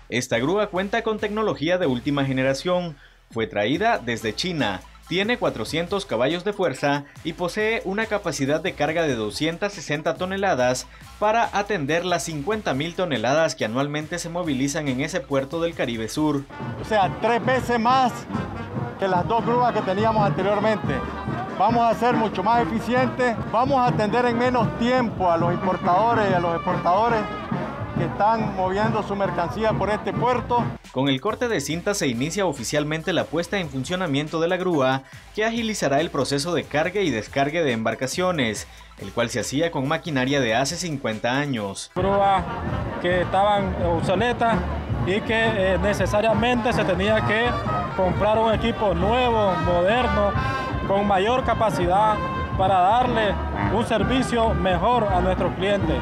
Esta grúa cuenta con tecnología de última generación, fue traída desde China, tiene 400 caballos de fuerza y posee una capacidad de carga de 260 toneladas para atender las 50.000 toneladas que anualmente se movilizan en ese puerto del Caribe Sur. O sea, 3 veces más que las 2 grúas que teníamos anteriormente. Vamos a ser mucho más eficientes, vamos a atender en menos tiempo a los importadores y a los exportadores que están moviendo su mercancía por este puerto. Con el corte de cinta se inicia oficialmente la puesta en funcionamiento de la grúa, que agilizará el proceso de carga y descargue de embarcaciones, el cual se hacía con maquinaria de hace 50 años. Grúas que estaban obsoletas y que necesariamente se tenía que comprar un equipo nuevo, moderno, con mayor capacidad para darle un servicio mejor a nuestros clientes.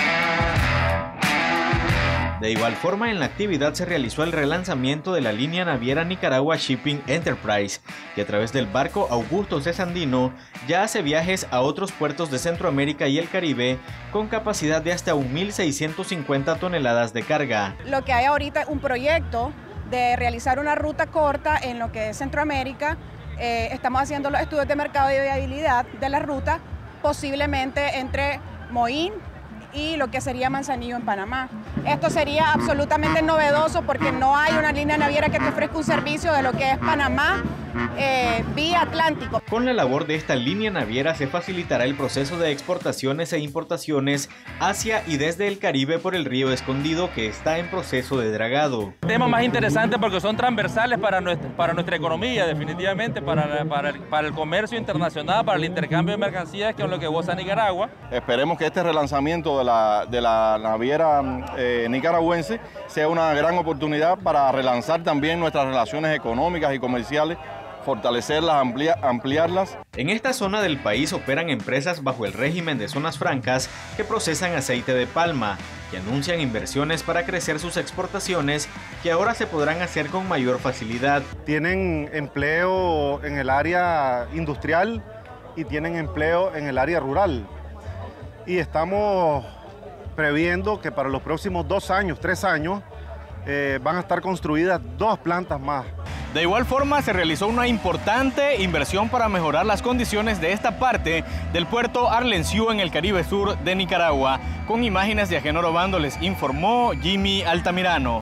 De igual forma, en la actividad se realizó el relanzamiento de la línea naviera Nicaragua Shipping Enterprise, que a través del barco Augusto C. Sandino ya hace viajes a otros puertos de Centroamérica y el Caribe con capacidad de hasta 1.650 toneladas de carga. Lo que hay ahorita es un proyecto de realizar una ruta corta en lo que es Centroamérica. Estamos haciendo los estudios de mercado y de viabilidad de la ruta, posiblemente entre Moín y lo que sería Manzanillo en Panamá. Esto sería absolutamente novedoso porque no hay una línea naviera que te ofrezca un servicio de lo que es Panamá vía Atlántico. Con la labor de esta línea naviera se facilitará el proceso de exportaciones e importaciones hacia y desde el Caribe por el río Escondido, que está en proceso de dragado. Temas más interesantes porque son transversales para nuestra economía, definitivamente, para el comercio internacional, para el intercambio de mercancías, que es lo que goza Nicaragua. Esperemos que este relanzamiento de la naviera nicaragüense sea una gran oportunidad para relanzar también nuestras relaciones económicas y comerciales, fortalecerlas, ampliarlas. En esta zona del país operan empresas bajo el régimen de zonas francas que procesan aceite de palma, que anuncian inversiones para crecer sus exportaciones, que ahora se podrán hacer con mayor facilidad. Tienen empleo en el área industrial y tienen empleo en el área rural. Y estamos previendo que para los próximos 2 años, 3 años, van a estar construidas 2 plantas más. De igual forma, se realizó una importante inversión para mejorar las condiciones de esta parte del puerto Arlenciú en el Caribe Sur de Nicaragua. Con imágenes de Agenor Obando les informó Jimmy Altamirano.